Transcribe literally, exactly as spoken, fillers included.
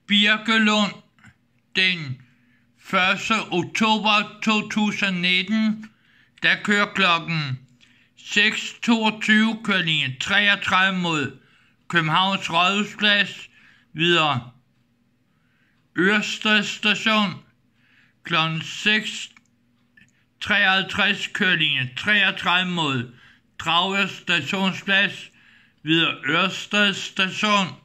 Birkelund den første oktober to tusind nitten, der kører klokken seks toogtyve, kører linje treogtredive mod Københavns Rådhusplads, videre Ørsted Station. Klokken seks treoghalvtreds kører linje treogtredive mod Dragør Stationsplads, videre Ørsted Station.